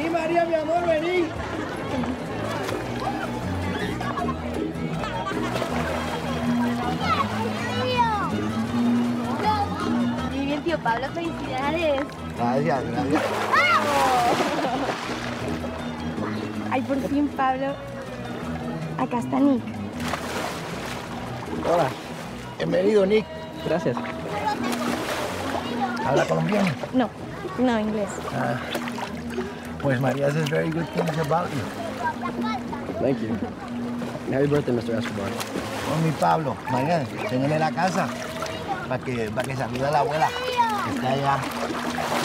Vení, María, mi amor, vení. Muy bien, tío Pablo, felicidades. Gracias, gracias. Ay, por fin, Pablo. Acá está Nick. Hola. Bienvenido, Nick. Gracias. ¿Habla colombiano? No, no, inglés. Pues María says very good things about you. Thank you. Happy birthday, Mr. Escobar. Con mi Pablo. María, enséñale la casa para que salude a la abuela que está allá.